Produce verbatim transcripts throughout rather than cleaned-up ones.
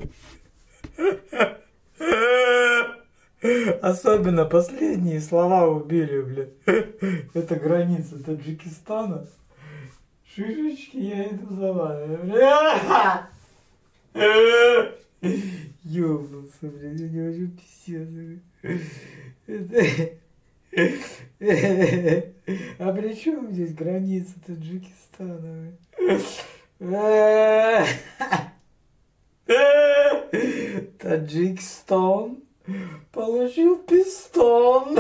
Особенно последние слова убили, блядь. Это граница Таджикистана. Шишечки, я иду за вами, бля. Ёбнулся, блядь, я не хочу писец. А при чем здесь граница Таджикистана? Таджикистан получил пистон.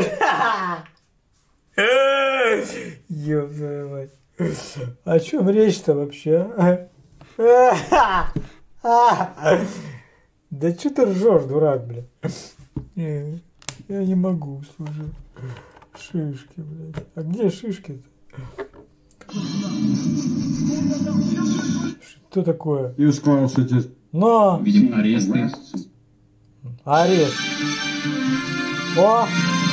Ёб твою мать. О чем речь-то вообще? Да что ты ржешь, дурак, блядь? Не, я не могу, слушай. Шишки, блядь. А где шишки-то? Что такое? И ускорился. Но! Видимо, аресты. Арест. О!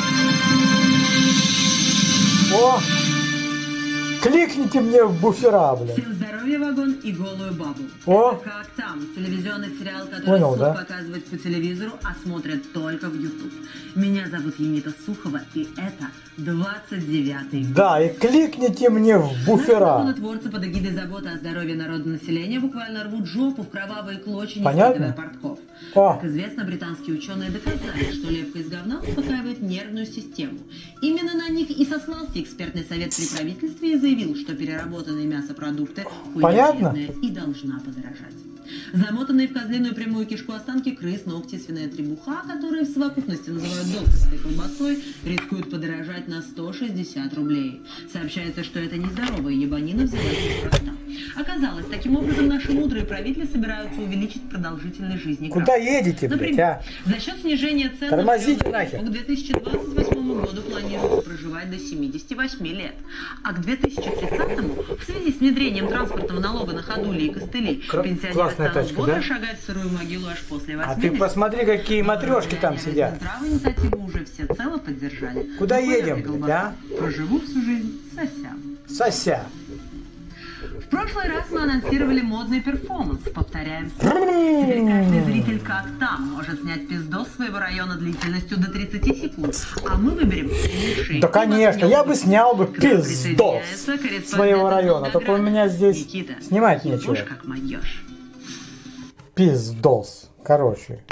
О! Кликните мне в буфера, блядь. Всем здоровья, вагон и голую бабу. О! Как там? Телевизионный сериал, который Понял, суд да? показывать по телевизору, а смотрят только в YouTube. Меня зовут Енита Сухова, и это двадцать девятый. Да, и кликните мне в буфера. Законотворцы под эгидой заботы о здоровье народного населения буквально рвут жопу в кровавые клочья, не Понятно? скидывая портков. О. Как известно, британские ученые доказали, что лепка из говна успокаивает нервную систему. Именно на них и сослался экспертный совет при правительстве и заявил, что переработанные мясопродукты Понятно? хуйня и должна подорожать. Замотанные в козлиную прямую кишку останки крыс, ногти, свиная требуха, которые в совокупности называют докторской колбасой, рискуют подорожать на сто шестьдесят рублей. Сообщается, что это нездоровая ебанина взялась неспроста. Оказалось, таким образом наши мудрые правители собираются увеличить продолжительность жизни. Куда едете, блядь, а? За счет снижения цен Тормозите на нахер. к две тысячи двадцать восьмому году планируется проживать до семидесяти восьми лет. А к две тысячи тридцатому в связи с внедрением транспортного налога на ходули и костыли Кра- пенсионеры классная станут тачка, бодро да? шагать в сырую могилу аж после А восьмидесяти. ты посмотри, какие матрешки там сидят. Здравую инициативу уже всецело поддержали. Куда Ну, едем, понятно, блядь, а? Проживу всю жизнь сося. Сося. В прошлый раз мы анонсировали модный перформанс. Повторяем. Теперь каждый зритель как там может снять пиздос своего района длительностью до тридцати секунд. А мы выберем лучшие. Да, конечно, я бы снял бы К нам пиздос присоединяется корреспондент своего района. Только у меня здесь Никита, снимать нечего. ешь как могешь. Пиздос. Короче.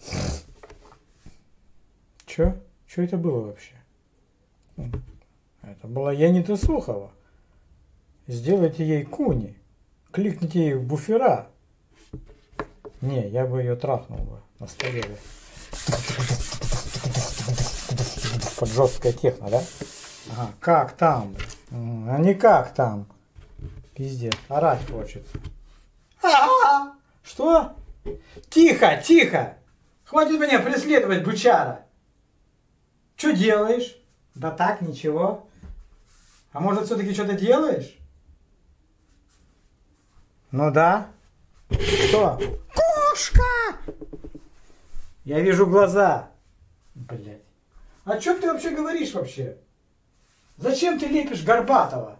Чё? Чё это было вообще? Это была Енита Сухова. Сделайте ей куни. Кликните ей в буфера. Не, я бы ее трахнул бы на столе. Под жесткая техно, да? Ага, как там? А не как там. Пиздец, орать хочется. А-а-а! Что? Тихо, тихо! Хватит меня преследовать, бычара! Что делаешь? Да так, ничего. А может, все-таки что-то делаешь? Ну да. Что? Кошка! Я вижу глаза. Блять. О чем ты вообще говоришь вообще? Зачем ты лепишь Горбатова?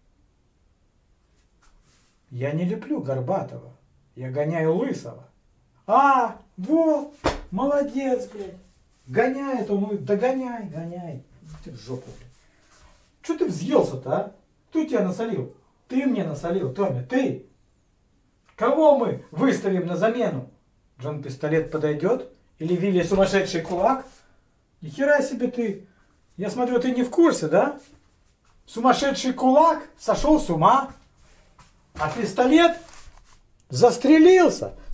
Я не леплю Горбатова. Я гоняю Лысого. А, вот, молодец, блядь. Гоняет он, догоняй, гоняй. Ты в жопу, блядь. Че ты взъелся-то, а? Кто тебя насолил? Ты мне насолил, Тоня, ты. Кого мы выставим на замену? Джон Пистолет подойдет? Или Вилли Сумасшедший Кулак? Ни хера себе ты. Я смотрю, ты не в курсе, да? Сумасшедший Кулак сошел с ума. А Пистолет застрелился.